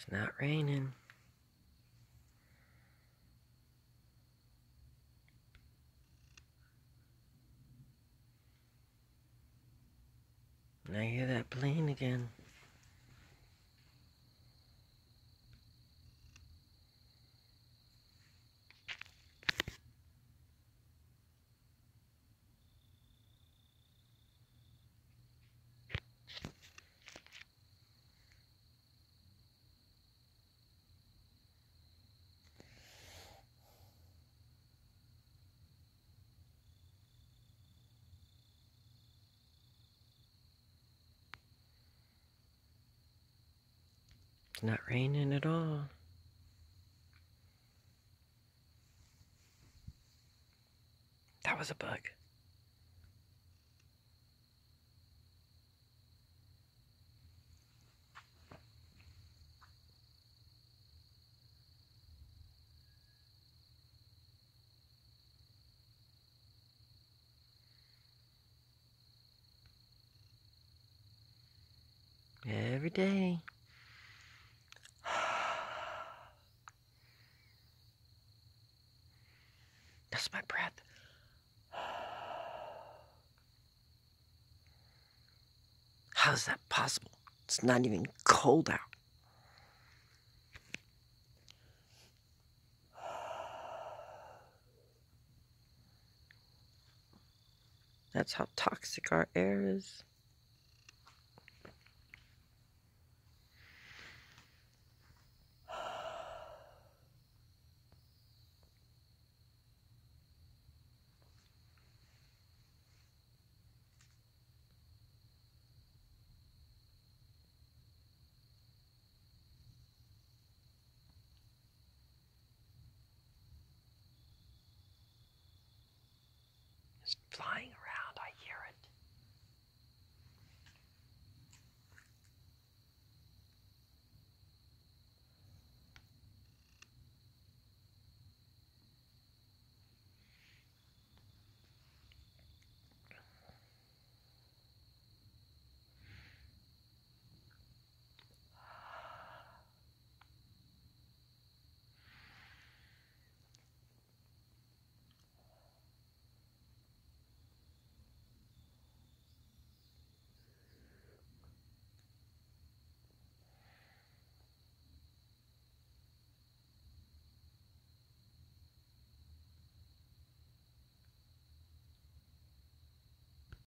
It's not raining. And I hear that plane again. It's not raining at all. That was a bug. Every day. That's my breath. How is that possible? It's not even cold out. That's how toxic our air is.